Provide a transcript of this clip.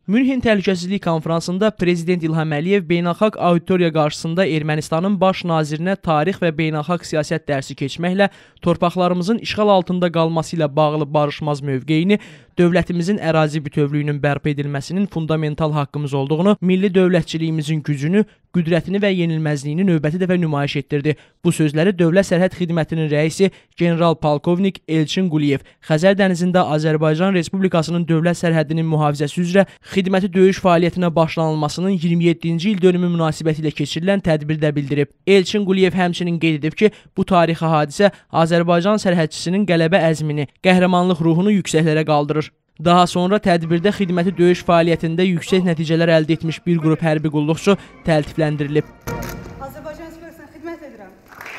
Münhen Təhlükəsizlik Konfransında Prezident İlham Əliyev beynəlxalq auditoriya qarşısında Ermənistanın baş nazirinə tarix və beynəlxalq siyasət dərsi keçməklə torpaqlarımızın işğal altında qalması ilə bağlı barışmaz mövqeyini, dövlətimizin ərazi bütövlüyünün bərpa edilməsinin fundamental haqqımız olduğunu, milli dövlətçiliyimizin gücünü, qüdrətini və yenilməzliyini növbəti dəfə nümayiş etdirdi. Bu sözləri Dövlət Sərhəd Xidmətinin rəisi general-polkovnik Elçin Quliyev Xəzər dənizində Azərbaycan Respublikasının dövlət sərhədinin mühafizəsi üzrə xidməti döyüş fəaliyyətinə başlanılmasının 27-ci il dönümü münasibətilə keçirilən tədbirdə bildirib. Elçin Quliyev həmçinin qeyd edib ki, bu tarixi hadisə Azərbaycan sərhədçisinin qələbə əzmini, qəhrəmanlıq ruhunu yüksəklərə qaldırır. Daha sonra tədbirdə xidməti döyüş fəaliyyətində yüksək nəticələr əldə etmiş bir qrup hərbi qulluqçu təltifləndirilib.